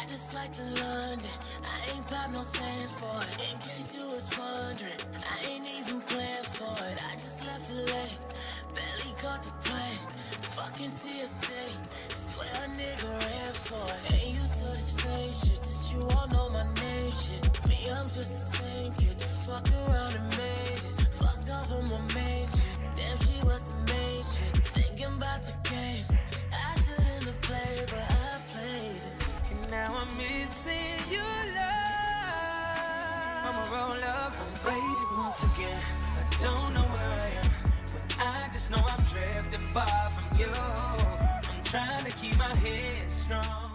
I just fly to London, I ain't pop no sands for it. In case you was wondering, I ain't even planned for it. I just left LA, barely caught the plane. Fucking TSA, swear a nigga ran for it. Ain't used to this fame shit, just you all know my name shit. Me, I'm just the same kid that fucked around and made it. Fucked off of my main chick, damn she was the main chick. Thinking about the game, I shouldn't have played, but I played it. And now I'm missing your love. I'ma roll up, I'm faded once again. I don't know where I am, but I just know I'm drifting far from you. I'm trying to keep my head strong.